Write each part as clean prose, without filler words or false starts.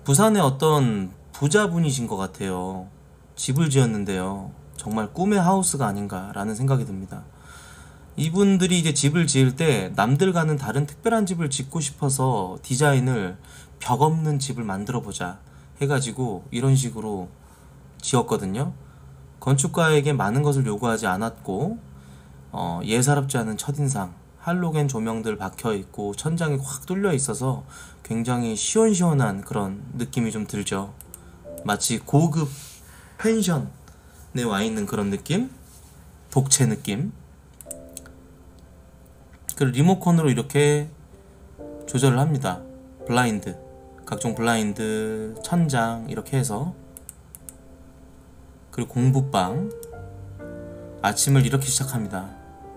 부산의 어떤 부자분이신 것 같아요. 집을 지었는데요. 정말 꿈의 하우스가 아닌가라는 생각이 듭니다. 이분들이 이제 집을 지을 때 남들과는 다른 특별한 집을 짓고 싶어서 디자인을 벽 없는 집을 만들어 보자 해가지고 이런 식으로 지었거든요. 건축가에게 많은 것을 요구하지 않았고 예사롭지 않은 첫인상, 할로겐 조명들 박혀 있고 천장이 확 뚫려 있어서 굉장히 시원시원한 그런 느낌이 좀 들죠. 마치 고급 펜션에 와 있는 그런 느낌? 독채 느낌? 그리고 리모컨으로 이렇게 조절을 합니다. 블라인드, 각종 블라인드, 천장 이렇게 해서. 그리고 공부방. 아침을 이렇게 시작합니다.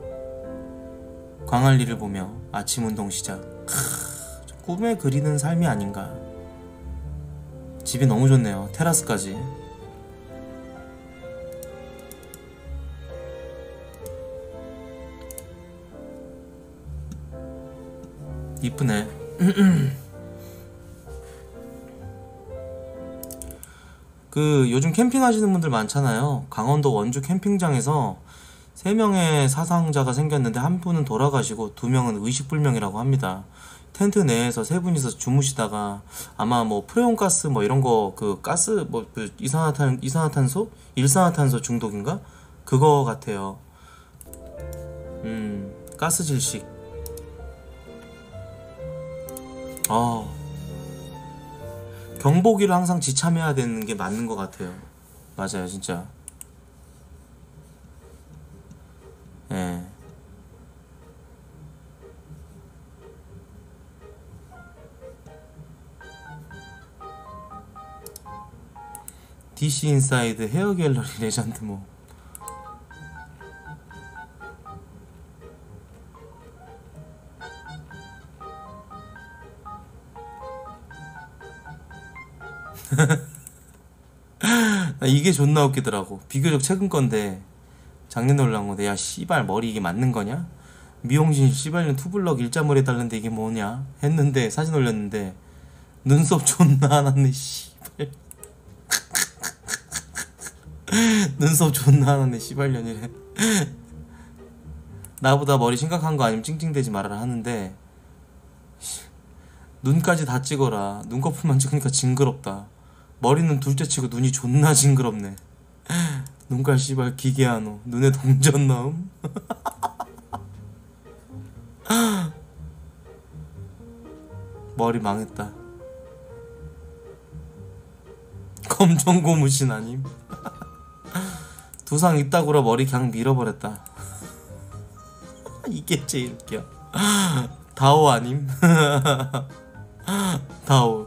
광안리를 보며 아침 운동 시작. 꿈에 그리는 삶이 아닌가. 집이 너무 좋네요. 테라스까지. 이쁘네. 그 요즘 캠핑 하시는 분들 많잖아요. 강원도 원주 캠핑장에서 3명의 사상자가 생겼는데 한 분은 돌아가시고 2명은 의식불명이라고 합니다. 텐트 내에서 3분이서 주무시다가 아마 뭐 프레온가스 뭐 이런 거, 그 가스 뭐 그 이산화탄소? 일산화탄소 중독인가? 그거 같아요. 가스 질식. 경보기를 항상 지참해야 되는 게 맞는 것 같아요. 맞아요, 진짜. 예. DC 인사이드 헤어 갤러리 레전드 뭐. 이게 존나 웃기더라고. 비교적 최근 건데 작년에 올라온 건데, 야 씨발 머리 이게 맞는 거냐? 미용실 씨발년 투블럭 일자머리 해달는데 이게 뭐냐? 했는데 사진 올렸는데 눈썹 존나 안 왔네 씨발. 눈썹 존나 안 왔네 씨발년이래. 나보다 머리 심각한 거 아니면 찡찡대지 말아라 하는데 눈까지 다 찍어라. 눈꺼풀만 찍으니까 징그럽다. 머리는 둘째치고 눈이 존나 징그럽네. 눈깔 씨발 기계하노. 눈에 동전 넣음. 머리 망했다. 검정 고무신 아님. 두상 이따구로 머리 그냥 밀어버렸다. 이게 제일 웃겨. 다오 아님. 다오.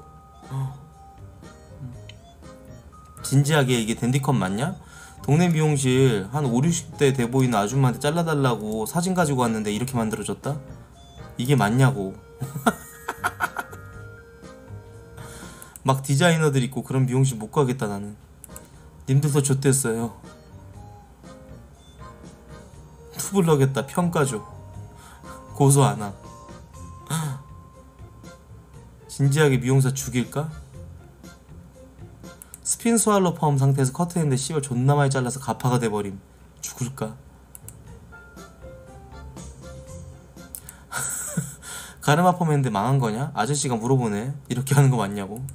진지하게 이게 댄디컷 맞냐? 동네 미용실 한 5, 60대 돼 보이는 아줌마한테 잘라달라고 사진 가지고 왔는데 이렇게 만들어줬다? 이게 맞냐고. 막 디자이너들 있고 그런 미용실 못 가겠다 나는. 님들도 좆됐어요. 투블럭했다 평가줘. 고소 안함. 진지하게 미용사 죽일까? 스핀 스왈로 펌 상태에서 커트했는데 씨발 존나 많이 잘라서 가파가 돼버림. 죽을까? 가르마 펌 했는데 망한 거냐? 아저씨가 물어보네. 이렇게 하는 거 맞냐고.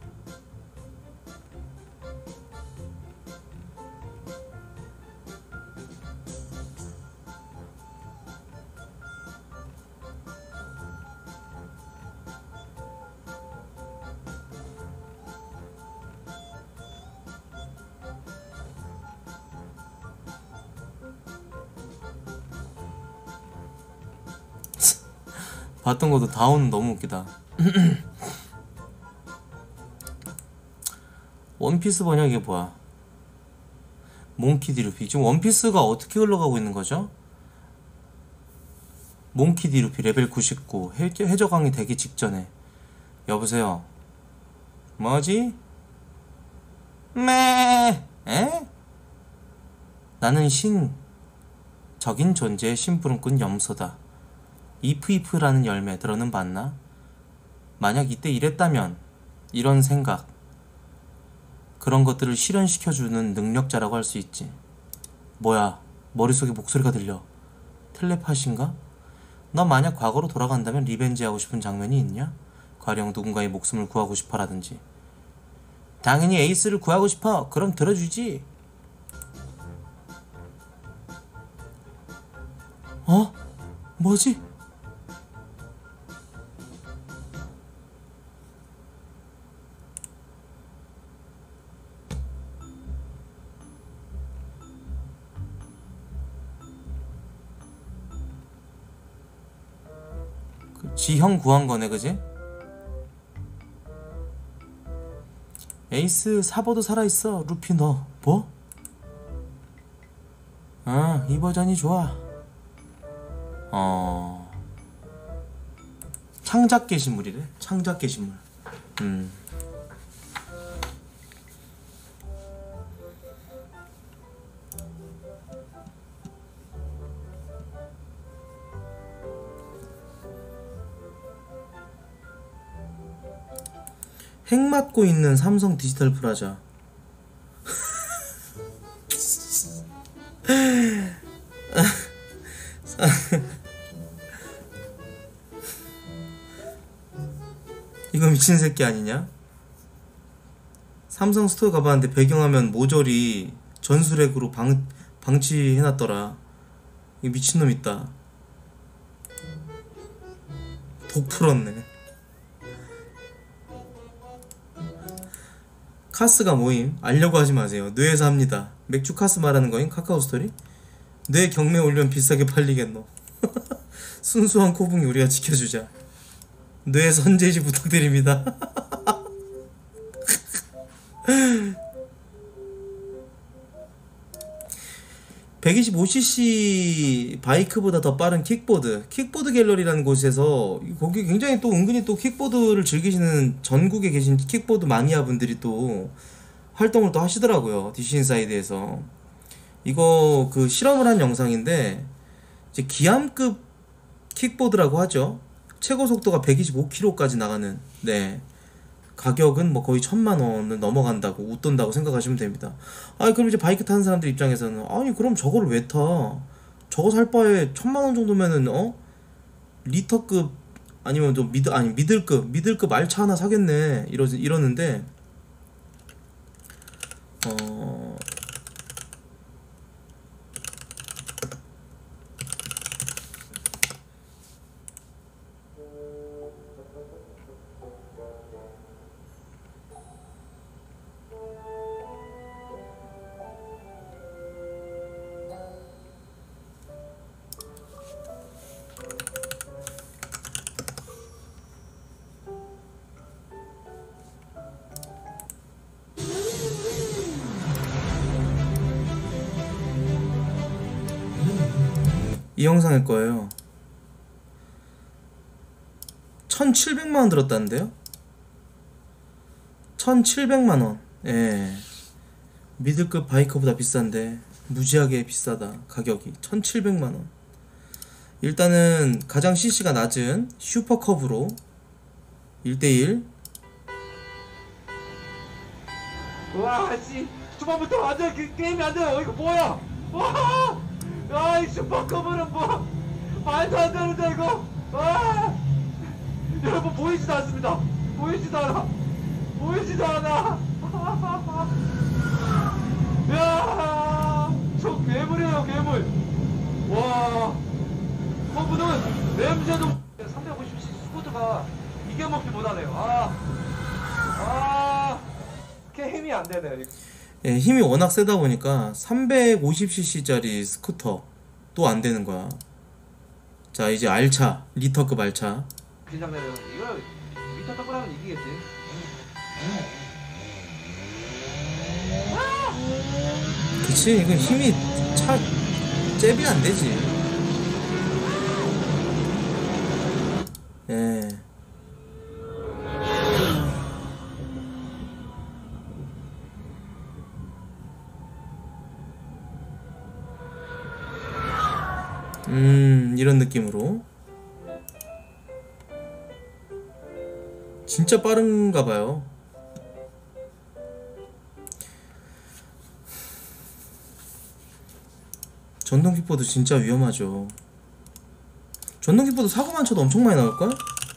봤던 것도 다운은 너무 웃기다. 원피스 번역이 뭐야? 몽키 디루피. 지금 원피스가 어떻게 흘러가고 있는 거죠? 몽키 디루피 레벨 99 해적왕이 되기 직전에. 여보세요. 뭐지? 매. 에? 나는 적인 존재의 심부름꾼 염소다. 이프이프라는 열매 들어는 봤나? 만약 이때 이랬다면 이런 생각, 그런 것들을 실현시켜주는 능력자라고 할 수 있지. 뭐야, 머릿속에 목소리가 들려. 텔레파시인가? 넌 만약 과거로 돌아간다면 리벤지하고 싶은 장면이 있냐? 가령 누군가의 목숨을 구하고 싶어라든지. 당연히 에이스를 구하고 싶어. 그럼 들어주지. 어? 뭐지? 지형 구한 거네, 그지? 에이스 사보도 살아있어. 루피 너 뭐? 아, 이 버전이 좋아. 창작 게시물이래. 창작 게시물. 핵 맞고 있는 삼성 디지털 프라자. 이거 미친 새끼 아니냐? 삼성 스토어 가봤는데 배경화면 모조리 전술핵으로 방치해놨더라. 이거 미친놈 있다. 독 풀었네. 카스가 뭐임? 알려고 하지 마세요. 뇌에서 합니다. 맥주 카스 말하는 거임? 카카오스토리? 뇌 경매 올리면 비싸게 팔리겠노. 순수한 코붕이 우리가 지켜주자. 뇌 선제시 부탁드립니다. 125cc 바이크보다 더 빠른 킥보드 갤러리라는 곳에서, 거기 굉장히 또 은근히 또 킥보드를 즐기시는 전국에 계신 킥보드 마니아 분들이 또 활동을 또 하시더라고요. DC 인사이드에서. 이거 그 실험을 한 영상인데, 이제 기암급 킥보드라고 하죠. 최고 속도가 125km까지 나가는. 네, 가격은 뭐 거의 1000만원을 넘어간다고, 웃돈다고 생각하시면 됩니다. 아니, 그럼 이제 바이크 타는 사람들 입장에서는, 아니 그럼 저거를 왜 타? 저거 살 바에 1000만원 정도면은 리터급 아니면 좀 미들급 알차 하나 사겠네, 이러는데, 이 영상일 거예요. 1700만원 들었다는데요? 1700만원. 예, 미들급 바이커보다 비싼데 무지하게 비싸다. 가격이 1700만원. 일단은 가장 CC가 낮은 슈퍼컵으로 1대1. 와, 씨, 초반부터 완전 게임이 안 돼요. 이거 뭐야? 와, 야, 이 슈퍼컵은 뭐 말도 안 되는데 이거. 와, 여러분 보이지도 않습니다. 보이지도 않아. 야, 저 괴물이에요, 괴물. 와, 저분은 냄새도 350cc 스쿠터가 이겨먹지 못하네요. 힘이 안 되네. 예, 힘이 워낙 세다 보니까 350cc짜리 스쿠터 또 안 되는 거야. 자, 이제 알차, 리터급 알차. 긴장되네요. 이거 미터 덕분하면 이기겠지. 그치, 이건 힘이 잽이 안 되지. 예. 이런 느낌으로. 진짜 빠른가 봐요. 전동 킥보드 진짜 위험하죠. 전동 킥보드 사고만 쳐도 엄청 많이 나올걸?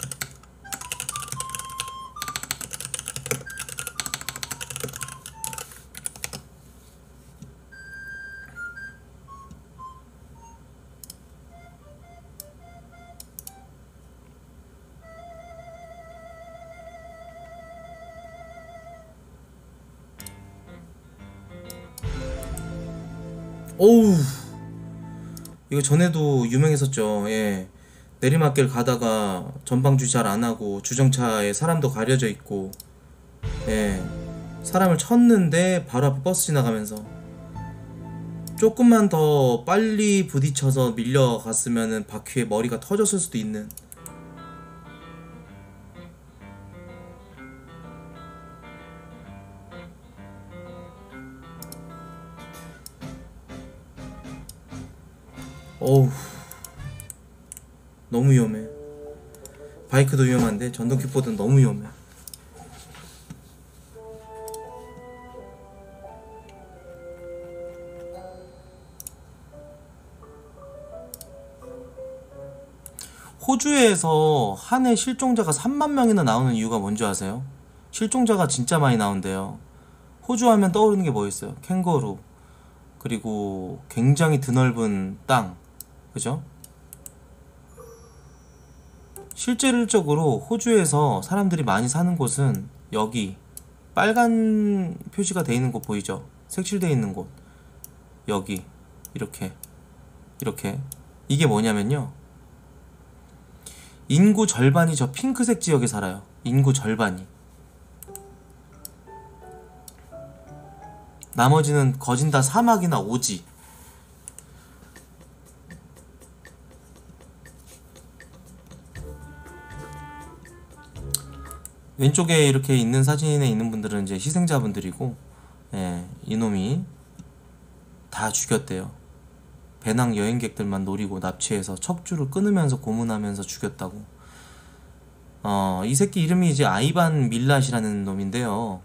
어우, 이거 전에도 유명했었죠. 예. 내리막길 가다가 전방주시 잘 안하고 주정차에 사람도 가려져 있고, 예. 사람을 쳤는데 바로 앞에 버스 지나가면서 조금만 더 빨리 부딪혀서 밀려갔으면은 바퀴에 머리가 터졌을 수도 있는. 어우, 너무 위험해. 바이크도 위험한데 전동 킥보드는 너무 위험해. 호주에서 한 해 실종자가 3만 명이나 나오는 이유가 뭔지 아세요? 실종자가 진짜 많이 나온대요. 호주 하면 떠오르는 게 뭐 있어요? 캥거루, 그리고 굉장히 드넓은 땅, 그죠? 실질적으로 호주에서 사람들이 많이 사는 곳은 여기 빨간 표시가 돼 있는 곳 보이죠? 색칠돼 있는 곳, 여기 이렇게 이렇게. 이게 뭐냐면요, 인구 절반이 저 핑크색 지역에 살아요. 인구 절반이. 나머지는 거진 다 사막이나 오지. 왼쪽에 이렇게 있는 사진에 있는 분들은 이제 희생자분들이고, 예, 이놈이 다 죽였대요. 배낭 여행객들만 노리고 납치해서 척추를 끊으면서 고문하면서 죽였다고. 이 새끼 이름이 이제 아이반 밀랏이라는 놈인데요.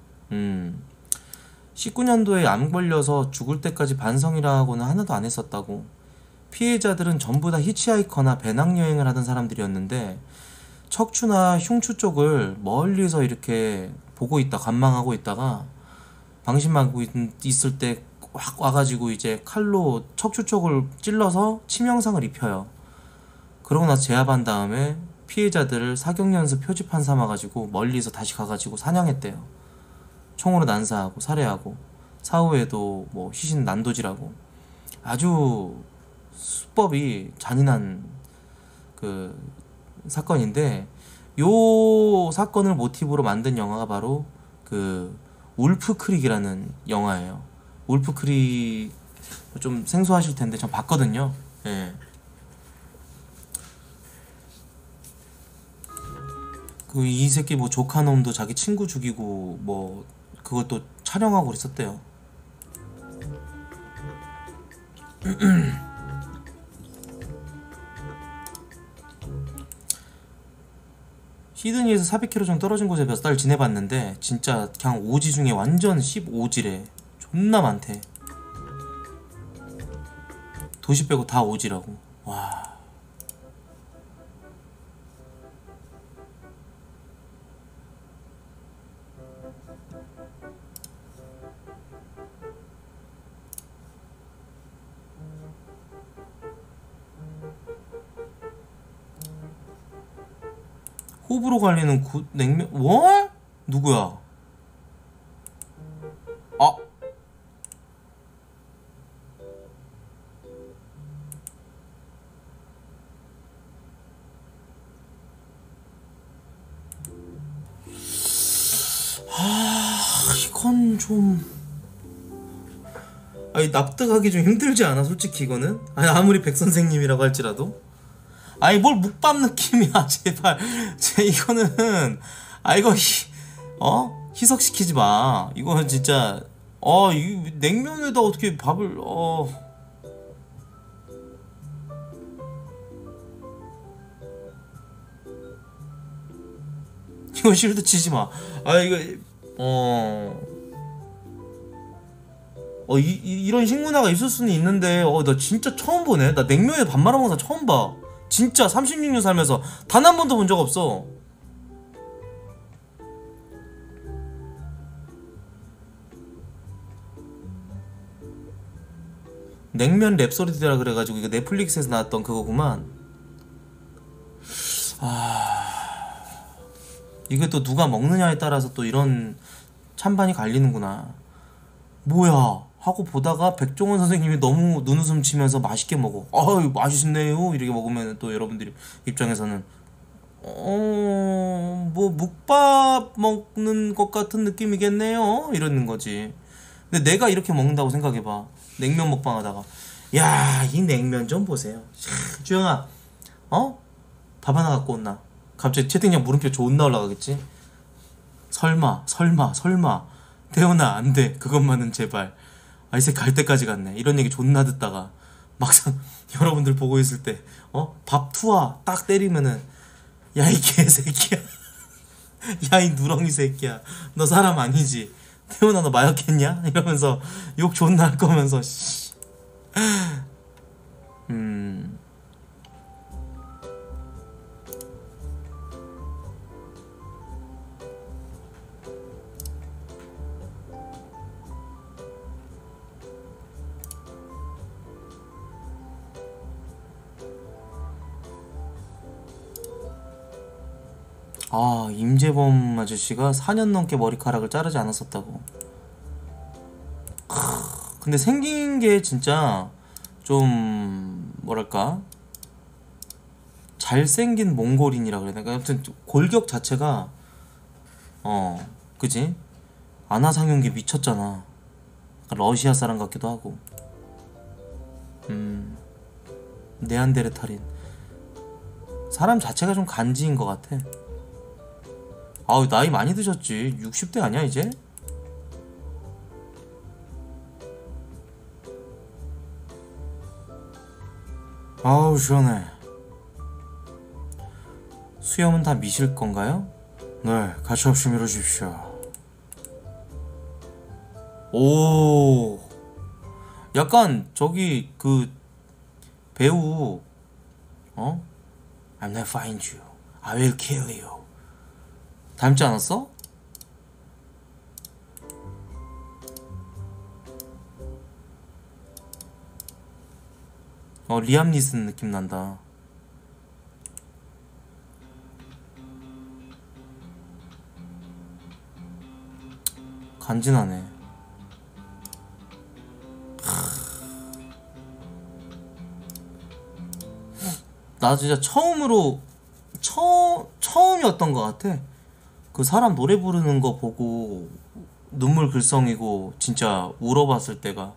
19년도에 암 걸려서 죽을 때까지 반성이라고는 하나도 안 했었다고. 피해자들은 전부 다 히치하이커나 배낭여행을 하던 사람들이었는데 척추나 흉추 쪽을 멀리서 이렇게 보고 있다, 관망하고 있다가 방심하고 있을 때 확 와가지고 이제 칼로 척추 쪽을 찔러서 치명상을 입혀요. 그러고 나서 제압한 다음에 피해자들을 사격연수 표지판 삼아가지고 멀리서 다시 가가지고 사냥했대요. 총으로 난사하고 살해하고 사후에도 뭐 시신 난도질하고. 아주 수법이 잔인한 그 사건인데, 요 사건을 모티브로 만든 영화가 바로 그 울프 크릭이라는 영화예요. 울프 크릭 좀 생소하실 텐데 전 봤거든요. 예. 그 이 새끼 뭐 조카놈도 자기 친구 죽이고 뭐 그것도 촬영하고 그랬었대요. 시드니에서 400km 정도 떨어진 곳에 몇 달 지내봤는데 진짜 그냥 오지 중에 완전 15지래. 존나 많대. 도시 빼고 다 오지라고. 와. 호불호 갈리는 냉면. 뭐? 누구야? 아, 이건 좀, 아니 납득하기 좀 힘들지 않아 솔직히 이거는? 아니 아무리 백 선생님이라고 할지라도. 아니 뭘 묵밥 느낌이야 제발. 이거는, 아 이거 희석시키지 마. 이거 진짜 이 냉면에다 어떻게 밥을 이거 실드 치지 마. 아 이거 이런 식문화가 있을 수는 있는데 나 진짜 처음 보네. 나 냉면에 밥 말아 먹는 사람 처음 봐. 진짜 36년 살면서 단 한 번도 본 적 없어. 냉면 랩소디라 그래가지고 이거 넷플릭스에서 나왔던 그거구만. 이게 또 누가 먹느냐에 따라서 또 이런 찬반이 갈리는구나. 뭐야 하고 보다가 백종원 선생님이 너무 눈웃음 치면서 맛있게 먹어. 아유 맛있네요 이렇게 먹으면 또 여러분들이 입장에서는 뭐 묵밥 먹는 것 같은 느낌이겠네요 이러는 거지. 근데 내가 이렇게 먹는다고 생각해봐. 냉면 먹방 하다가 야 이 냉면 좀 보세요. 주영아 밥 하나 갖고 온나. 갑자기 채팅창 물음표 존나 올라가겠지. 설마 태연아 안돼 그것만은 제발. 이 새끼 갈 때까지 갔네. 이런 얘기 존나 듣다가 막상 여러분들 보고 있을 때 밥 투하 딱 때리면은 야 이 개새끼야 야 이 누렁이 새끼야 너 사람 아니지. 태연아 너 마약했냐 이러면서 욕 존나 할 거면서 임재범 아저씨가 4년 넘게 머리카락을 자르지 않았었다고. 근데 생긴 게 진짜 좀 뭐랄까 잘생긴 몽골인이라 그래야 되나. 아무튼 골격 자체가 그지? 아나상용기 미쳤잖아. 약간 러시아 사람 같기도 하고. 네안데르탈인. 사람 자체가 좀 간지인 것 같아. 나이 많이 드셨지. 60대 아니야 이제? 아우 시원해. 수염은 다 미실 건가요? 네, 가차없이 밀어주십시오. 오, 약간 저기 그 배우 I'm not find you, I will kill you 닮지 않았어? 리암 니슨 느낌 난다. 간지나네. 나 진짜 처음이었던 것 같아. 그 사람 노래 부르는 거 보고 눈물 글썽이고 진짜 울어봤을 때가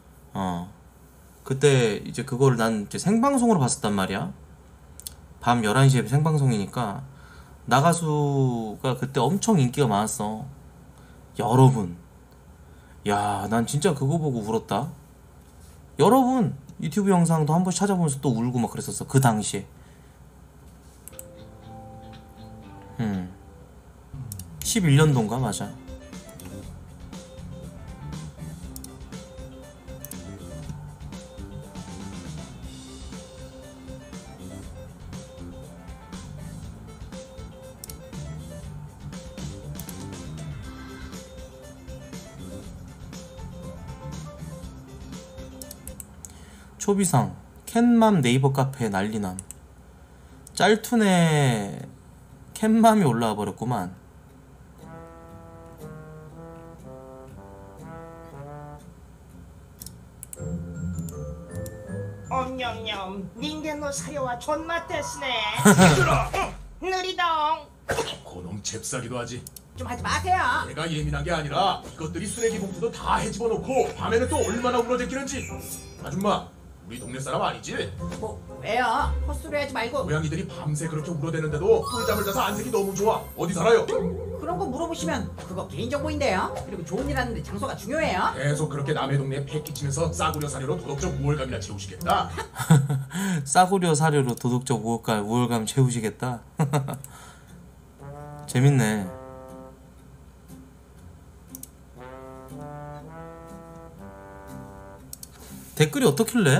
그때 이제 그거를 난 이제 생방송으로 봤었단 말이야. 밤 11시에 생방송이니까 나가수가 그때 엄청 인기가 많았어. 여러분, 야, 난 진짜 그거 보고 울었다. 여러분 유튜브 영상도 한 번씩 찾아보면서 또 울고 막 그랬었어 그 당시에. 11년도인가 맞아. 초비상 캔맘 네이버 카페 난리남. 짤툰에 캔맘이 올라와 버렸구만. 엄냠냠 닌텐도 사료와 존맛 됐으네. 얘들아! 느리동. 고놈 잽싸기도 하지. 좀 하지 마세요. 내가 예민한 게 아니라 이것들이 쓰레기 봉투도 다 해집어놓고 밤에는 또 얼마나 울어댔기는지. 아줌마, 우리 동네 사람 아니지? 뭐 왜요? 헛소리 하지 말고. 고양이들이 밤새 그렇게 울어대는데도 꿀잠을 자서 안색이 너무 좋아. 어디 살아요? 그런 거 물어보시면 그거 개인정보인데요. 그리고 좋은 일 하는데 장소가 중요해요. 계속 그렇게 남의 동네에 패 끼치면서 싸구려 사료로 도덕적 우월감이나 채우시겠다. 싸구려 사료로 도덕적 우월감 채우시겠다. 재밌네. 댓글이 어떻길래?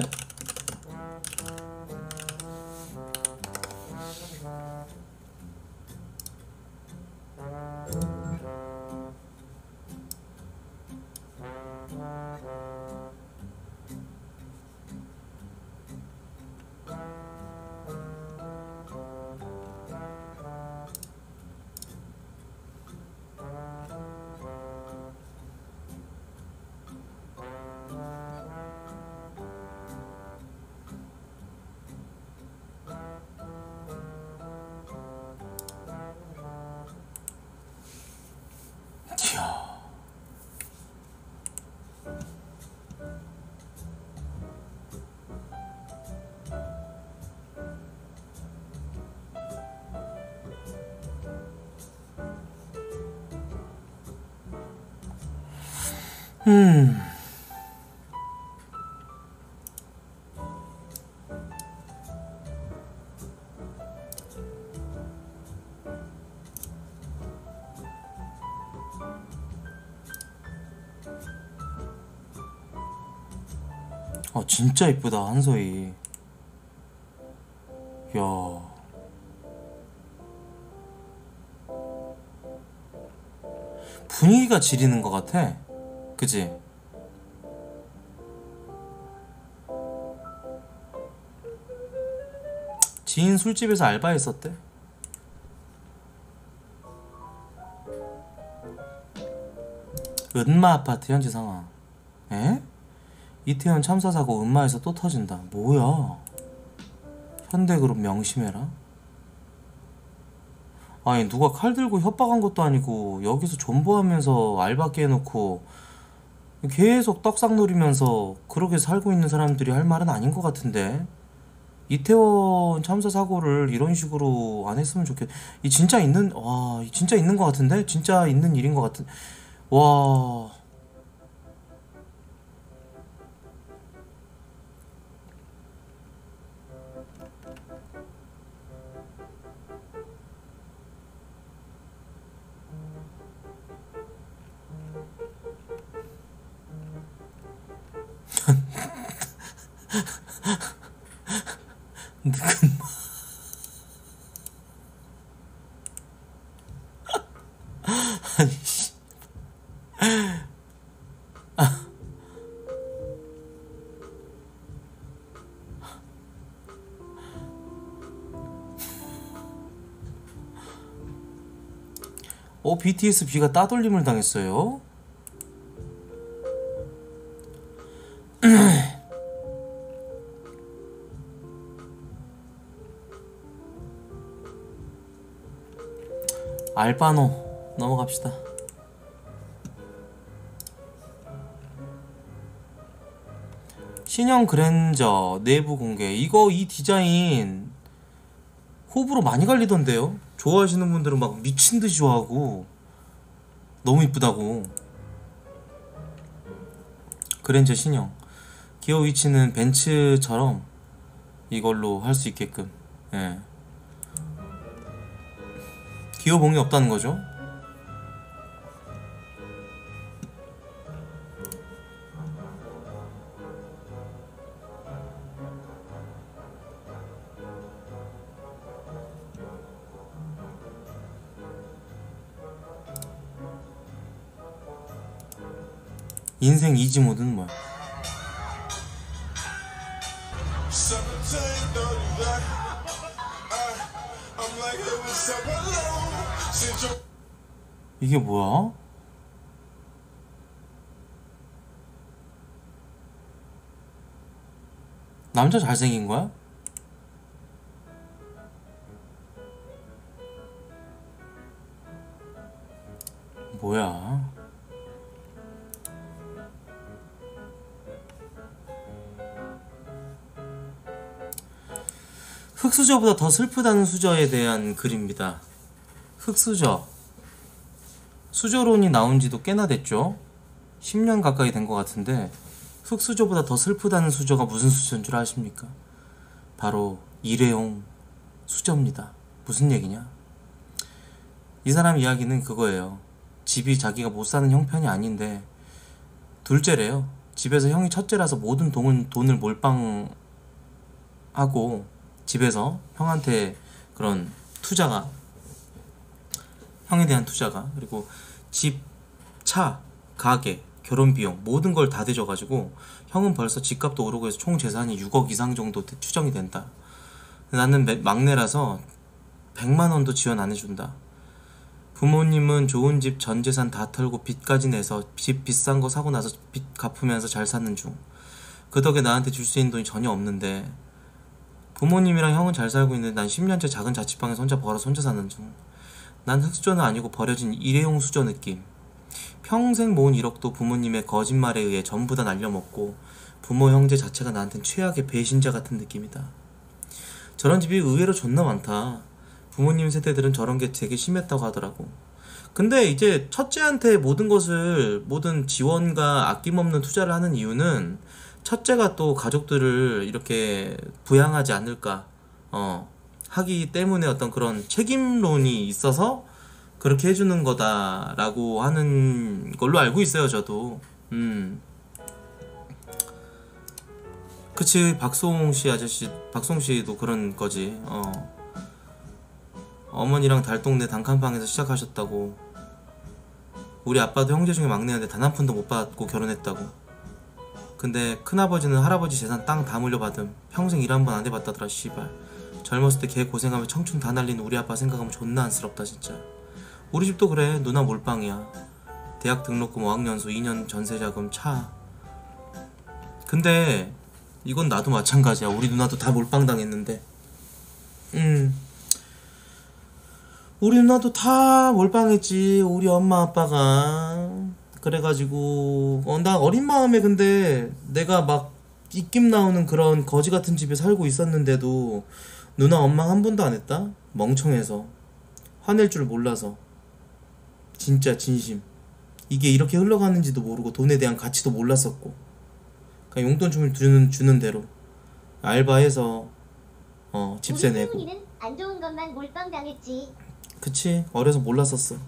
이야. 진짜 이쁘다 한서희. 야. 분위기가 지리는 것 같아. 그치? 지인 술집에서 알바했었대. 은마 아파트 현지 상황. 에? 이태원 참사 사고 은마에서 또 터진다. 뭐야? 현대그룹 명심해라. 아니 누가 칼 들고 협박한 것도 아니고 여기서 존버하면서 알바 깨놓고 계속 떡상 노리면서 그렇게 살고 있는 사람들이 할 말은 아닌 것 같은데. 이태원 참사 사고를 이런 식으로 안 했으면 좋겠. 이 진짜 있는 진짜 있는 것 같은데. 진짜 있는 일인 것 같은. 와. 아니 씨. BTS B가 따돌림을 당했어요. 알바노 넘어갑시다. 신형 그랜저 내부 공개. 이거 이 디자인 호불호 많이 갈리던데요. 좋아하시는 분들은 막 미친듯이 좋아하고 너무 이쁘다고. 그랜저 신형 기어 위치는 벤츠처럼 이걸로 할 수 있게끔. 예. 기어봉이 없다는 거죠. 인생 이지 모드는 뭐야? 이게 뭐야? 남자 잘생긴 거야? 뭐야? 흑수저보다 더 슬프다는 수저에 대한 글입니다. 흑수저. 수저론이 나온 지도 꽤나 됐죠? 10년 가까이 된 것 같은데 흑수저보다 더 슬프다는 수저가 무슨 수저인 줄 아십니까? 바로 일회용 수저입니다. 무슨 얘기냐? 이 사람 이야기는 그거예요. 집이 자기가 못 사는 형편이 아닌데 둘째래요. 집에서 형이 첫째라서 모든 돈을 몰빵하고 집에서 형한테 그런 투자가, 형에 대한 투자가, 그리고 집, 차, 가게, 결혼 비용 모든 걸 다 대줘가지고 형은 벌써 집값도 오르고 해서 총 재산이 6억 이상 정도 추정이 된다. 나는 막내라서 100만 원도 지원 안 해준다. 부모님은 좋은 집 전 재산 다 털고 빚까지 내서 집 비싼 거 사고 나서 빚 갚으면서 잘 사는 중. 그 덕에 나한테 줄 수 있는 돈이 전혀 없는데 부모님이랑 형은 잘 살고 있는데 난 10년째 작은 자취방에서 혼자 벌어서 혼자 사는 중. 난 흑수저는 아니고 버려진 일회용 수저 느낌. 평생 모은 1억도 부모님의 거짓말에 의해 전부 다 날려먹고 부모 형제 자체가 나한텐 최악의 배신자 같은 느낌이다. 저런 집이 의외로 존나 많다. 부모님 세대들은 저런 게 되게 심했다고 하더라고. 근데 이제 첫째한테 모든 지원과 아낌없는 투자를 하는 이유는 첫째가 또 가족들을 이렇게 부양하지 않을까 하기 때문에 어떤 그런 책임론이 있어서 그렇게 해주는 거다라고 하는 걸로 알고 있어요, 저도. 그치, 박송 씨도 그런 거지. 어머니랑 달동네 단칸방에서 시작하셨다고. 우리 아빠도 형제 중에 막내인데 단 한 푼도 못 받고 결혼했다고. 근데 큰아버지는 할아버지 재산 땅 다 물려받음. 평생 일 한 번 안 해봤다더라, 씨발. 젊었을 때 걔 고생하며 청춘 다 날린 우리 아빠 생각하면 존나 안쓰럽다, 진짜. 우리 집도 그래. 누나 몰빵이야. 대학 등록금 5학년수 2년 전세자금 차. 근데 이건 나도 마찬가지야. 우리 누나도 다 몰빵당했는데. 우리 누나도 다 몰빵했지. 우리 엄마 아빠가. 그래가지고 나 어린 마음에 근데 내가 막 입김 나오는 그런 거지 같은 집에 살고 있었는데도 누나 원망 한 번도 안 했다? 멍청해서. 화낼 줄 몰라서. 진짜 진심. 이게 이렇게 흘러가는지도 모르고 돈에 대한 가치도 몰랐었고 그냥 용돈 주는 대로 알바해서 집세 내고. 우리 는 안 좋은 것만 몰빵 당했지. 그치, 어려서 몰랐었어.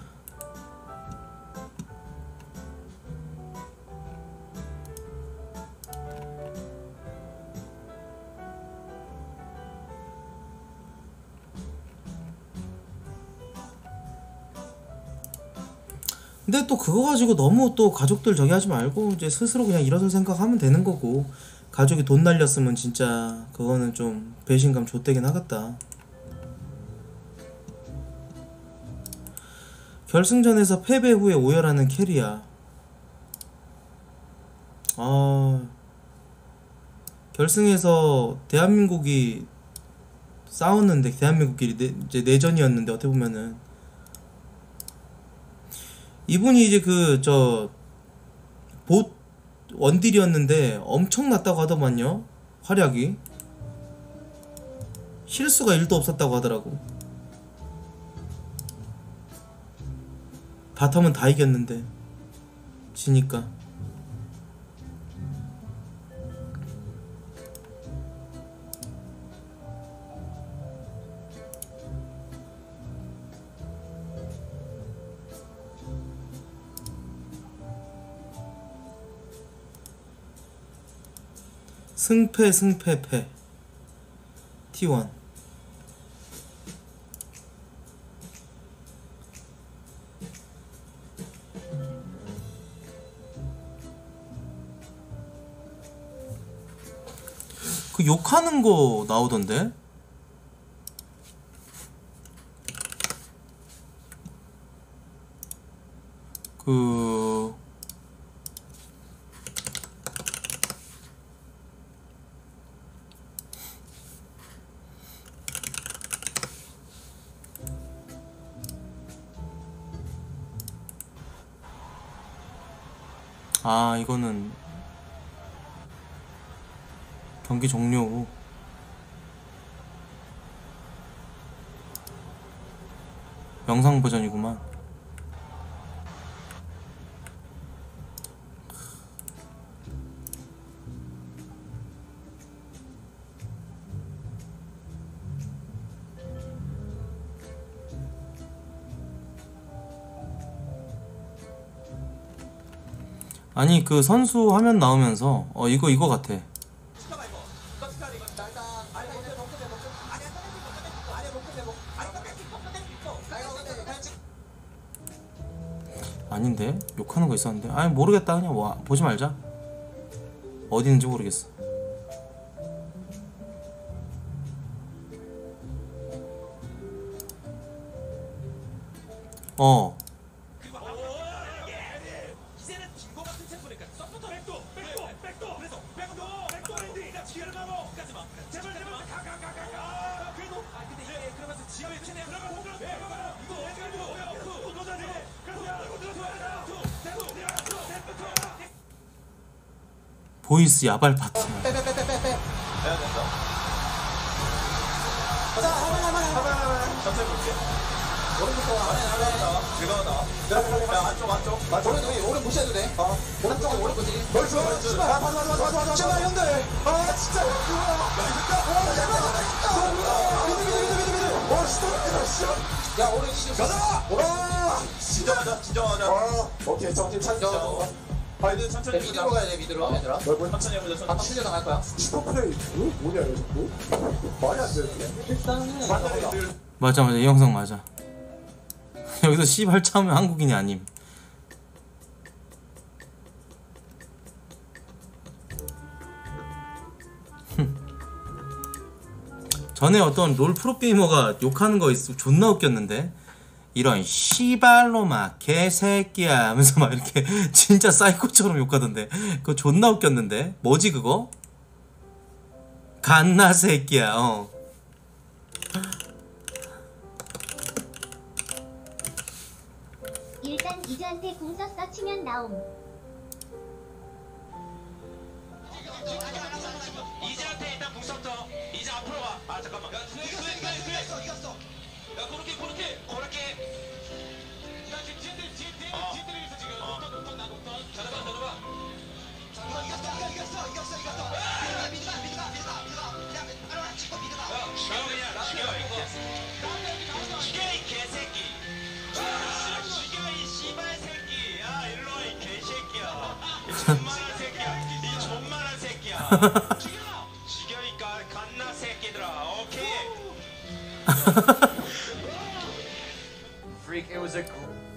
근데 또 그거 가지고 너무 또 가족들 저기 하지 말고 이제 스스로 그냥 일어설 생각하면 되는 거고. 가족이 돈 날렸으면 진짜 그거는 좀 배신감 좆되긴 하겠다. 결승전에서 패배 후에 오열하는 캐리야. 결승에서 대한민국이 싸웠는데, 대한민국끼리 이제 내전이었는데, 어떻게 보면은 이분이 이제 봇 원딜이었는데 엄청났다고 하더만요. 활약이 실수가 1도 없었다고 하더라고. 바텀은 다 이겼는데 지니까. 승패 T1. 그 욕하는 거 나오던데? 이거는 경기 종료 후 영상 버전이구만. 아니 그 선수 화면 나오면서 이거 같아. 아닌데? 욕하는 거 있었는데? 아니 모르겠다. 그냥 뭐 보지 말자. 어디 있는지 모르겠어. 보이스 야발 파트너. 오른 무시해도 돼. 오른쪽은 오른 거지. 멀쩡. 맞아. 제발 형들. 아 진짜. 야 오른 씨. 가자. 진정하자. 오케이 정신 차려. 바이든 천천히 미드로 가야 돼. 미드로 얘들아. 천천히 해보자. 아까 실려 나갈 거야. 슈퍼플레이 뭐냐 이거 자꾸? 말이 안 되는데. 일단은 맞아 이 영상 맞아. 여기서 씨발 차면 한국인이 아님. 전에 어떤 롤 프로게이머가 욕하는 거 있어 존나 웃겼는데, 이런 씨발로마 개새끼야 하면서 막 이렇게 진짜 사이코처럼 욕하던데 그거 존나 웃겼는데. 뭐지 그거? 갓나 새끼야. 일단 이즈한테 궁 썼어 치면 나옴. 이제한테 일단 궁 썼어. 이제 앞으로 와. 아 잠깐만. 야 이겼어. 야 고르게. 야 지금 뒤들이 있어 지금. 녹턴 나 녹턴. 찾아봐. 이겼어. 미드가. 그냥 바로 찍고 미드가. 죽여 이 개새끼. 죽여 이 씨발 새끼. 야 일로 와 이 개새끼야. 이 존만한 새끼야. 죽여 이 갓나 새끼들아. 오케이. Freak, it was a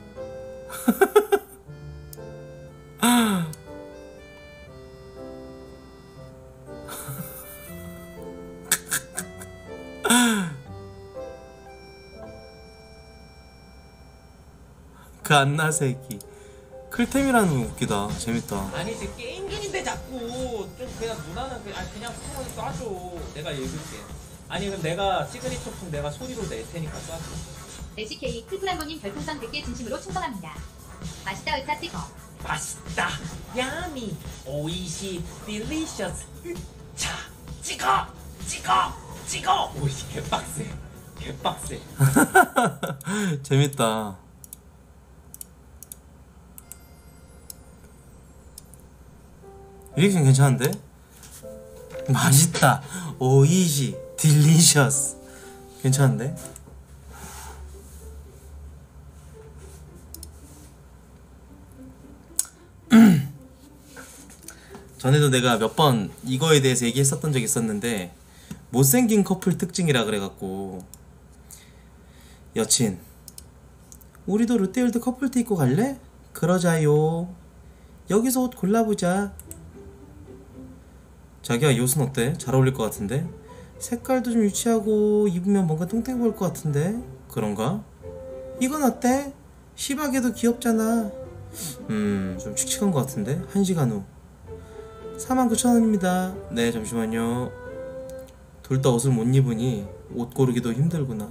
갓나 새끼. 클템이라는 거 웃기다. 재밌다. 아니지 게임기인데 자꾸 좀 그냥 누나는 그냥 풍을 쏴줘. 내가 읽을게. 아니 그럼 내가 시그니처 풍 내가 소리로 낼 테니까 쏴줘. LCK 풀플란고님 별풍선 100개 진심으로 충성합니다. 맛있다 의사 찍어. 맛있다. 야미. 오이시. 딜리셔스. 자 찍어. 오이시 개빡세. 재밌다. 리액션 괜찮은데? 맛있다. 오이시. 딜리셔스. 괜찮은데? 전에도 내가 몇 번 이거에 대해서 얘기했었던 적이 있었는데, 못생긴 커플 특징이라 그래갖고, 여친 우리도 롯데월드 커플티 입고 갈래? 그러자요. 여기서 옷 골라보자. 자기야 이 옷은 어때? 잘 어울릴 것 같은데? 색깔도 좀 유치하고 입으면 뭔가 뚱땡 보일 것 같은데? 그런가? 이건 어때? 시박해도 귀엽잖아. 좀 칙칙한 것 같은데? 1시간 후 49,000원입니다 네 잠시만요. 둘 다 옷을 못 입으니 옷 고르기도 힘들구나.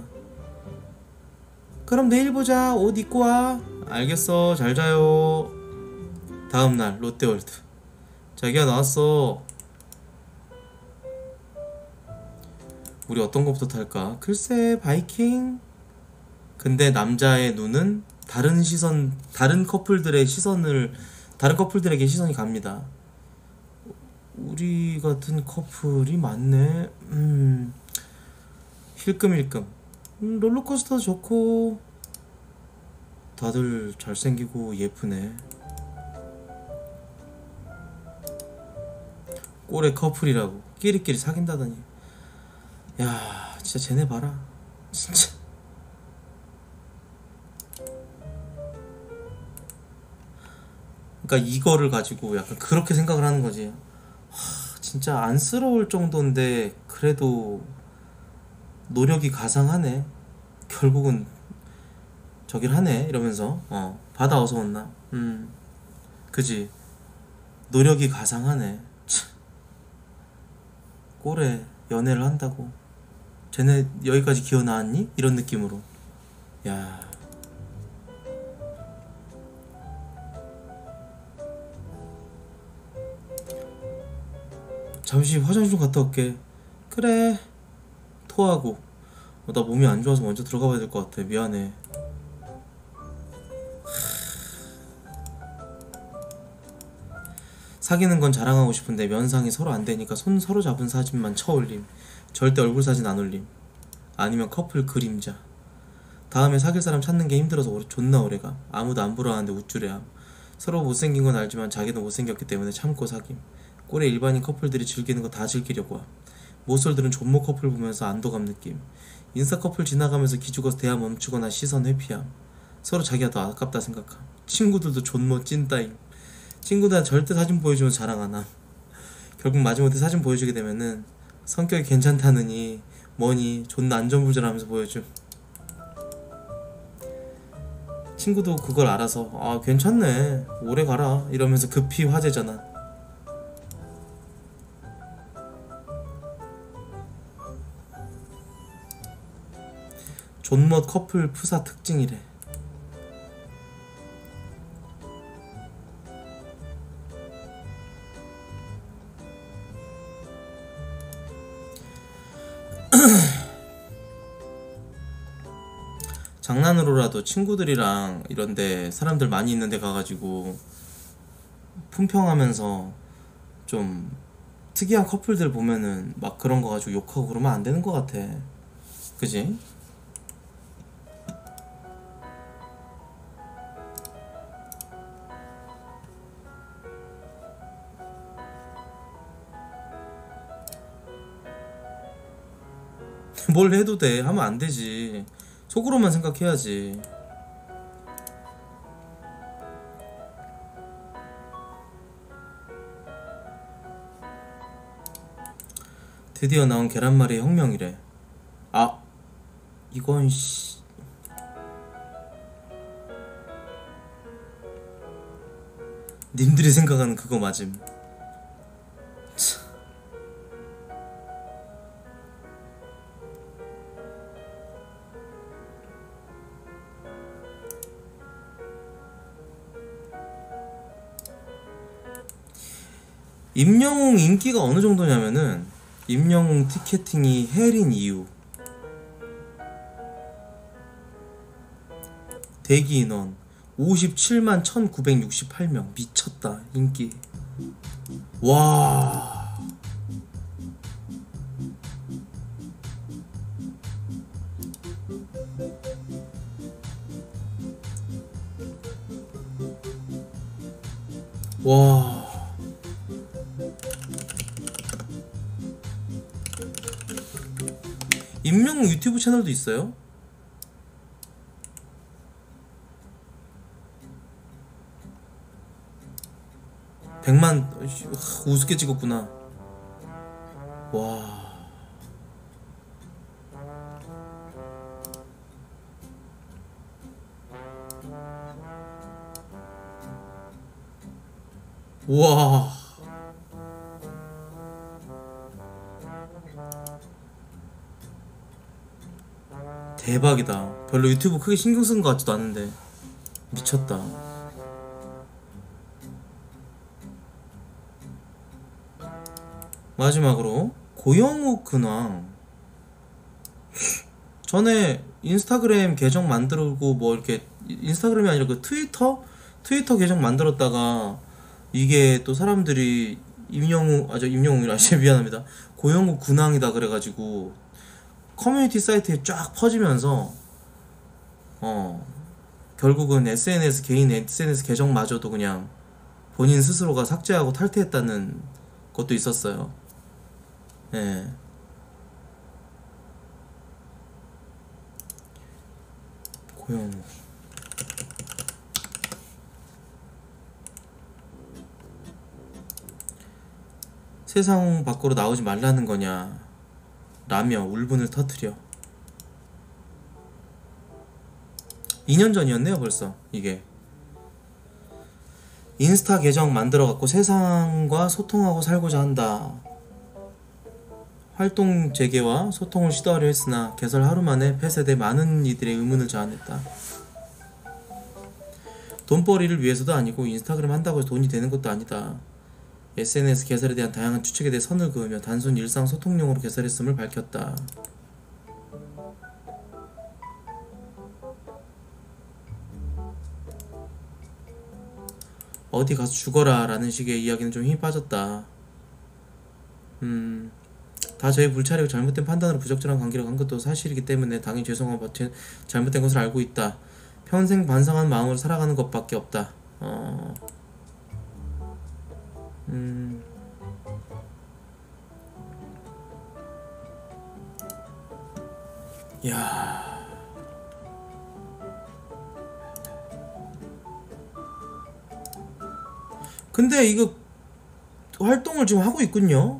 그럼 내일 보자. 옷 입고 와. 알겠어. 잘 자요. 다음날 롯데월드. 자기야 나왔어. 우리 어떤 것부터 탈까? 글쎄 바이킹. 근데 남자의 눈은 다른 커플들의 시선을 다른 커플들에게 시선이 갑니다. 우리 같은 커플이 많네. 힐끔힐끔. 롤러코스터도 좋고 다들 잘생기고 예쁘네. 꼴의 커플이라고 끼리끼리 사귄다더니. 야 진짜 쟤네 봐라 진짜. 그러니까 이거를 가지고 약간 그렇게 생각을 하는 거지. 진짜 안쓰러울 정도인데 그래도 노력이 가상하네. 결국은 저길 하네 이러면서 바다 어서 온나. 그지. 노력이 가상하네. 참. 꼴에 연애를 한다고 쟤네 여기까지 기어 나왔니? 이런 느낌으로. 야 잠시 화장실 좀 갔다 올게. 그래. 토하고. 나 몸이 안 좋아서 먼저 들어가 봐야 될 것 같아. 미안해. 사귀는 건 자랑하고 싶은데 면상이 서로 안 되니까 손 서로 잡은 사진만 쳐올림. 절대 얼굴 사진 안 올림. 아니면 커플 그림자. 다음에 사귈 사람 찾는 게 힘들어서 존나 오래가. 아무도 안 부러워하는데 우쭐해함. 서로 못생긴 건 알지만 자기도 못생겼기 때문에 참고 사김. 꼴에 일반인 커플들이 즐기는 거 다 즐기려고 함. 모쏠들은 존모 커플 보면서 안도감 느낌. 인싸 커플 지나가면서 기죽어서 대화 멈추거나 시선 회피함. 서로 자기가 더 아깝다 생각함. 친구들도 존모 찐따임. 친구들한테 절대 사진 보여주면 자랑 안 함. 결국 마지못해 사진 보여주게 되면은 성격이 괜찮다느니 뭐니 존나 안전부절하면서 보여줌. 친구도 그걸 알아서 아 괜찮네 오래 가라 이러면서 급히 화제 전환. 존멋 커플 푸사 특징이래. 장난으로라도 친구들이랑 이런데 사람들 많이 있는데 가가지고 품평하면서 좀 특이한 커플들 보면은 막 그런 거 가지고 욕하고 그러면 안 되는 것 같아. 그지? 뭘 해도 돼. 하면 안 되지. 속으로만 생각해야지. 드디어 나온 계란말이 혁명이래. 아 이건 씨 님들이 생각하는 그거 맞음. 임영웅 인기가 어느 정도냐면은 임영웅 티켓팅이 헬인 이유. 대기 인원 57만 1968명. 미쳤다 인기. 와 와. 임영웅 유튜브 채널도 있어요? 백만 우습게 찍었구나. 와. 와. 대박이다. 별로 유튜브 크게 신경 쓴 것 같지도 않은데 미쳤다. 마지막으로 고영욱 근황. 전에 인스타그램 계정 만들고 뭐 이렇게 인스타그램이 아니라 그 트위터 계정 만들었다가 이게 또 사람들이 임영웅이라 미안합니다. 고영욱 근황이다 그래가지고 커뮤니티 사이트에 쫙 퍼지면서 결국은 개인 SNS 계정마저도 그냥 본인 스스로가 삭제하고 탈퇴했다는 것도 있었어요. 예. 고영욱. 세상 밖으로 나오지 말라는 거냐 라며 울분을 터뜨려. 2년 전이었네요 벌써. 이게 인스타 계정 만들어갖고 세상과 소통하고 살고자 한다. 활동 재개와 소통을 시도하려 했으나 개설 하루 만에 폐쇄돼 많은 이들의 의문을 자아냈다. 돈벌이를 위해서도 아니고 인스타그램 한다고 해서 돈이 되는 것도 아니다. SNS 개설에 대한 다양한 추측에 대해 선을 그으며 단순 일상 소통용으로 개설했음을 밝혔다. 어디 가서 죽어라 라는 식의 이야기는 좀 힘이 빠졌다. 다 저희 불찰이고 잘못된 판단으로 부적절한 관계로 간 것도 사실이기 때문에 당연히 죄송하고 잘못된 것을 알고 있다. 평생 반성한 마음으로 살아가는 것밖에 없다. 야. 근데 이거 활동을 지금 하고 있군요.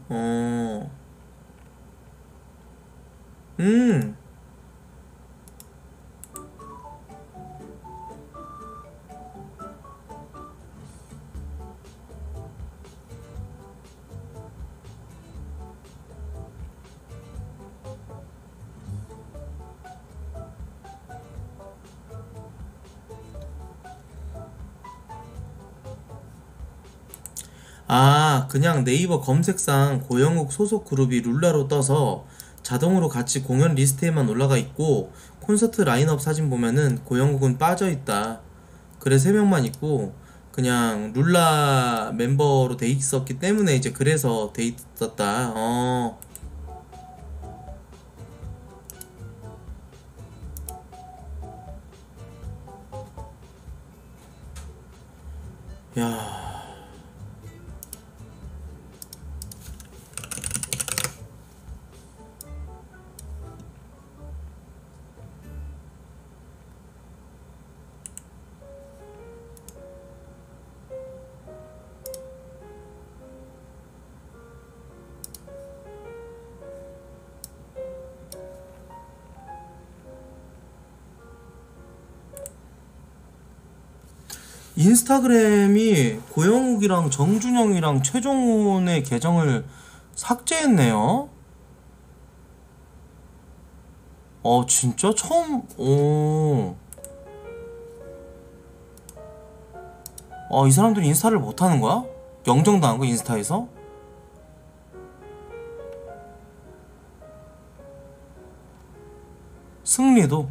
아, 그냥 네이버 검색상 고영욱 소속 그룹이 룰라로 떠서 자동으로 같이 공연 리스트에만 올라가 있고 콘서트 라인업 사진 보면은 고영욱은 빠져있다. 그래 3명만 있고 그냥 룰라 멤버로 돼 있었기 때문에 이제 그래서 돼 있었다. 야. 인스타그램이 고영욱이랑 정준영이랑 최종훈의 계정을 삭제했네요. 진짜? 처음? 이 사람들이 인스타를 못하는 거야? 영정당한 거 인스타에서? 승리도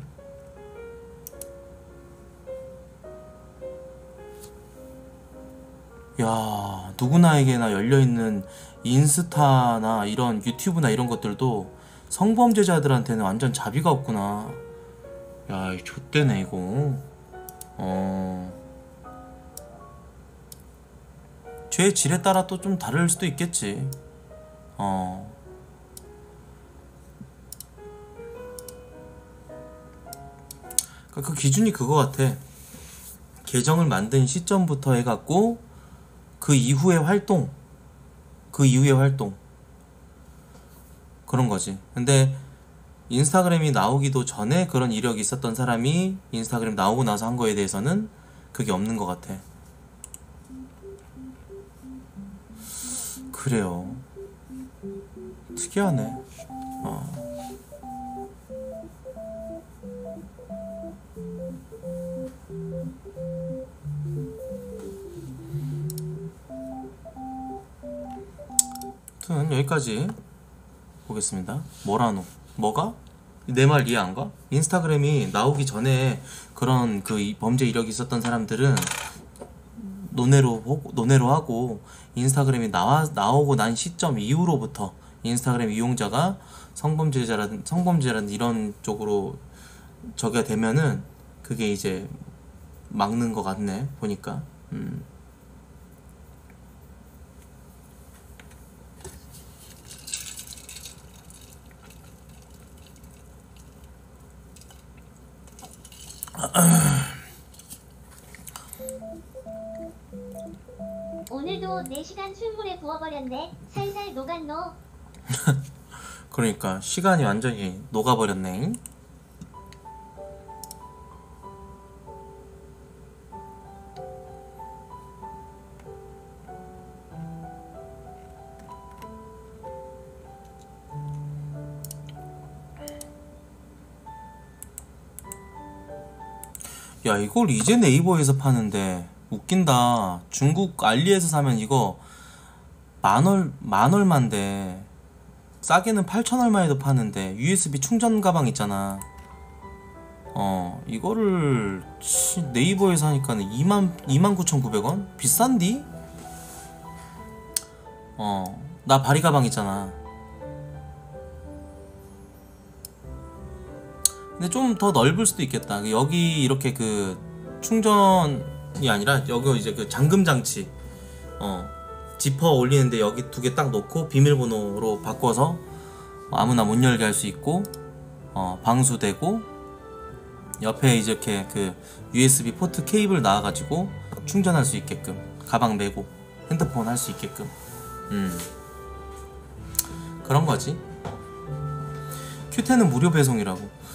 야, 누구나에게나 열려있는 인스타나 이런 유튜브나 이런 것들도 성범죄자들한테는 완전 자비가 없구나. 야, 이 좆대네 이거. 죄의 질에 따라 또 좀 다를 수도 있겠지. 그 기준이 그거 같아. 계정을 만든 시점부터 해갖고 그 이후의 활동 그런 거지. 근데 인스타그램이 나오기도 전에 그런 이력이 있었던 사람이 인스타그램 나오고 나서 한 거에 대해서는 그게 없는 것 같아. 그래요. 특이하네. 아무튼 여기까지 보겠습니다. 뭐라노? 뭐가? 내 말 이해 안 가? 인스타그램이 나오기 전에 그런 그 범죄 이력이 있었던 사람들은 논외로 하고 인스타그램이 나오고 난 시점 이후로부터 인스타그램 이용자가 성범죄라든 이런 쪽으로 저게 되면은 그게 이제 막는 것 같네 보니까. 오늘도 4시간 술물에 부어버렸네. 살살 녹았노. 그러니까 시간이 완전히 녹아버렸네. 야, 이걸 이제 네이버에서 파는데 웃긴다. 중국 알리에서 사면 이거 만 얼만데 싸게는 8천 얼마에도 파는데 USB 충전 가방 있잖아. 이거를 네이버에서 하니까는 29,900원? 비싼디? 나 바리 가방 있잖아. 근데 좀 더 넓을 수도 있겠다. 여기 이렇게 그 충전이 아니라 여기 이제 그 잠금 장치, 지퍼 올리는데 여기 2개 딱 놓고 비밀번호로 바꿔서 아무나 못 열게 할 수 있고, 방수되고, 옆에 이렇게 그 USB 포트 케이블 나와가지고 충전할 수 있게끔, 가방 메고 핸드폰 할 수 있게끔, 그런 거지. 큐텐은 무료 배송이라고.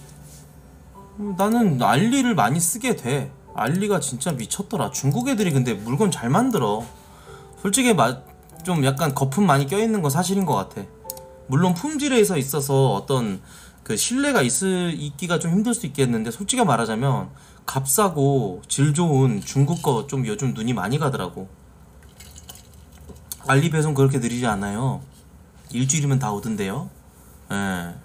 나는 알리를 많이 쓰게 돼. 알리가 진짜 미쳤더라. 중국 애들이 근데 물건 잘 만들어. 솔직히 좀 약간 거품 많이 껴있는 건 사실인 것 같아. 물론 품질에 있어서 어떤 그 신뢰가 있기가 좀 힘들 수 있겠는데, 솔직히 말하자면 값싸고 질 좋은 중국 거 좀 요즘 눈이 많이 가더라고. 알리 배송 그렇게 느리지 않아요. 일주일이면 다 오던데요. 예.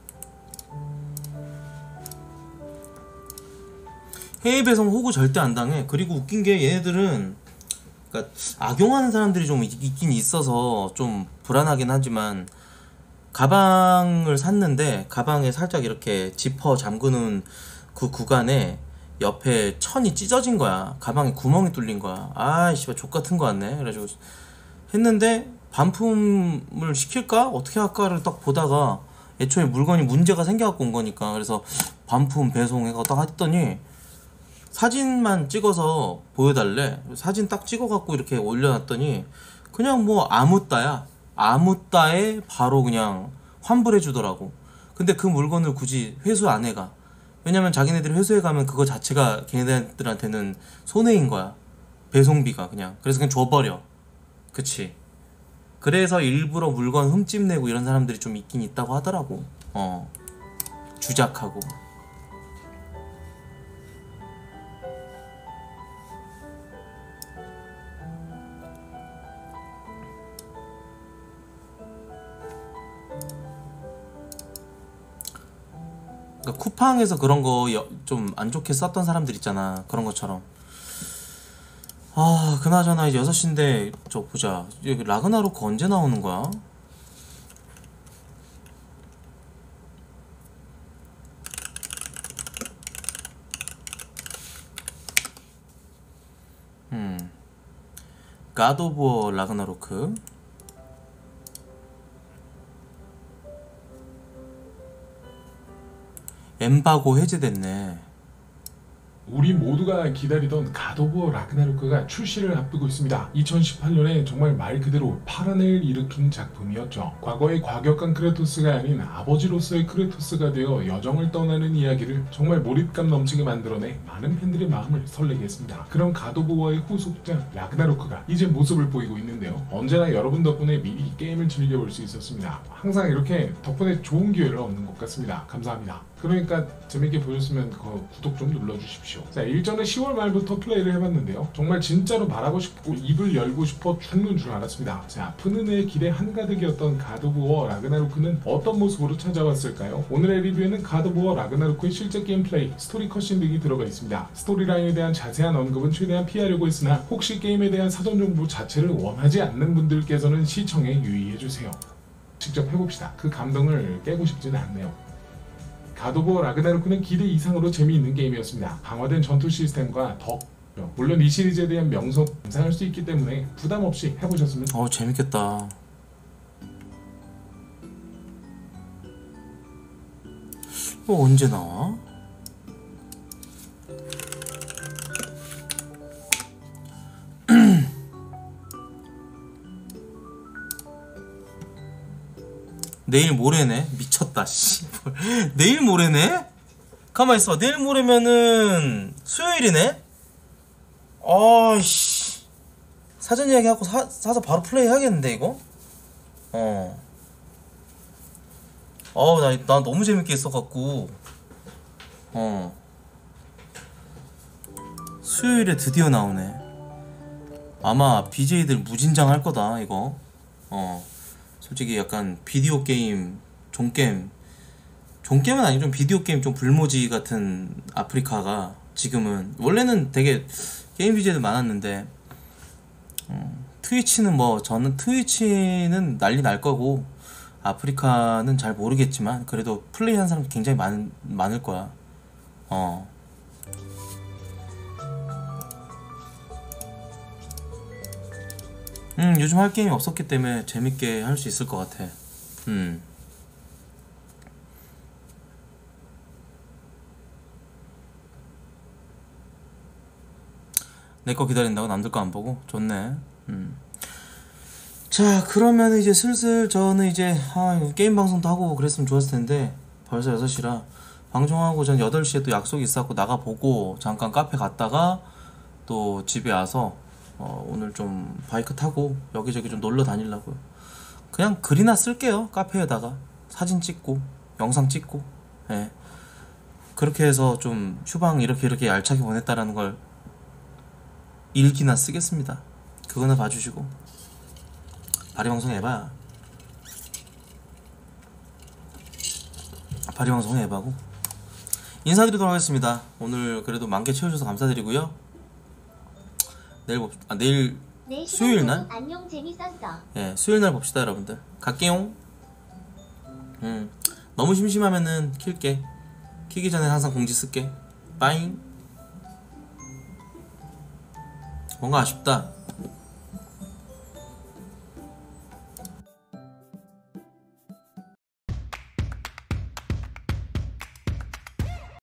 해외 배송 호구 절대 안 당해. 그리고 웃긴 게 얘네들은, 그러니까 악용하는 사람들이 좀 있긴 있어서 좀 불안하긴 하지만, 가방을 샀는데 가방에 살짝 이렇게 지퍼 잠그는 그 구간에 옆에 천이 찢어진 거야. 가방에 구멍이 뚫린 거야. 아이 씨발 족같은 거 같네. 그래가지고 했는데 반품을 시킬까? 어떻게 할까를 딱 보다가 애초에 물건이 문제가 생겨갖고 온 거니까, 그래서 반품 배송해가 딱 했더니 사진만 찍어서 보여달래. 사진 딱 찍어갖고 이렇게 올려놨더니 그냥 뭐 아무따야. 아무따에 바로 그냥 환불해 주더라고. 근데 그 물건을 굳이 회수 안 해가. 왜냐면 자기네들이 회수해 가면 그거 자체가 걔네들한테는 손해인 거야. 배송비가 그냥. 그래서 그냥 줘버려. 그치. 그래서 일부러 물건 흠집내고 이런 사람들이 좀 있긴 있다고 하더라고. 주작하고. 그러니까 쿠팡에서 그런 거 좀 안 좋게 썼던 사람들 있잖아. 그런 것처럼. 아, 그나저나 이제 6시인데 저 보자. 여기 라그나로크 언제 나오는 거야? 갓 오브 워 라그나로크. 엠바고 해제됐네. 우리 모두가 기다리던 갓 오브 워 라그나로크가 출시를 앞두고 있습니다. 2018년에 정말 말 그대로 파란을 일으킨 작품이었죠. 과거의 과격한 크레토스가 아닌 아버지로서의 크레토스가 되어 여정을 떠나는 이야기를 정말 몰입감 넘치게 만들어내 많은 팬들의 마음을 설레게 했습니다. 그런 갓 오브 워의 후속작 라그나로크가 이제 모습을 보이고 있는데요. 언제나 여러분 덕분에 미리 게임을 즐겨볼 수 있었습니다. 항상 이렇게 덕분에 좋은 기회를 얻는 것 같습니다. 감사합니다. 그러니까 재밌게 보셨으면 구독 좀 눌러주십시오. 자, 일전에 10월 말부터 플레이를 해봤는데요. 정말 진짜로 말하고 싶고 입을 열고 싶어 죽는 줄 알았습니다. 자, 푸는의 기대 한가득이었던 갓 오브 워 라그나로크는 어떤 모습으로 찾아왔을까요? 오늘의 리뷰에는 갓 오브 워 라그나로크의 실제 게임 플레이, 스토리 컷신 등이 들어가 있습니다. 스토리라인에 대한 자세한 언급은 최대한 피하려고 했으나 혹시 게임에 대한 사전 정보 자체를 원하지 않는 분들께서는 시청에 유의해주세요. 직접 해봅시다. 그 감동을 깨고 싶지는 않네요. 갓 오브 워 라그나로크는 기대 이상으로 재미있는 게임이었습니다. 강화된 전투 시스템과 물론 이 시리즈에 대한 명성 감상할 수 있기 때문에 부담 없이 해보셨으면 재밌겠다. 언제 나와? 내일 모레네. 미쳤다 씨. 내일 모레네? 가만 있어봐. 내일 모레면은 수요일이네? 아이씨. 사전 예약하고 사서 바로 플레이 해야겠는데 이거? 나 너무 재밌게 했어갖고. 수요일에 드디어 나오네. 아마 BJ들 무진장 할 거다 이거. 솔직히 약간 비디오 게임, 종게임은 아니고 좀 비디오 게임 좀 불모지 같은 아프리카가 지금은, 원래는 되게 게임 BJ들 많았는데 트위치는 저는 트위치는 난리 날 거고, 아프리카는 잘 모르겠지만 그래도 플레이하는 사람 굉장히 많을 거야. 요즘 할 게임이 없었기 때문에 재밌게 할 수 있을 것 같아. 내 거 기다린다고 남들 거 안 보고? 좋네. 자, 그러면 이제 슬슬 저는 이제 게임 방송도 하고 그랬으면 좋았을 텐데 벌써 6시라 방송하고 전 8시에 또 약속이 있었고 나가보고 잠깐 카페 갔다가 또 집에 와서 오늘 좀 바이크 타고 여기저기 좀 놀러 다니려고요. 그냥 글이나 쓸게요. 카페에다가 사진 찍고 영상 찍고. 예. 그렇게 해서 좀 휴방 이렇게 알차게 보냈다라는 걸 일기나 쓰겠습니다. 그거나 봐주시고 바리방송 해봐. 바리방송 해봐고 인사드리도록 하겠습니다. 오늘 그래도 만개 채워주셔서 감사드리고요. 내일 수요일 날? 안녕, 재밌었어. 예, 수요일 날 봅시다 여러분들. 갈게요. 너무 심심하면은 킬게. 키기 전에 항상 공지 쓸게. 빠잉. 뭔가 아쉽다.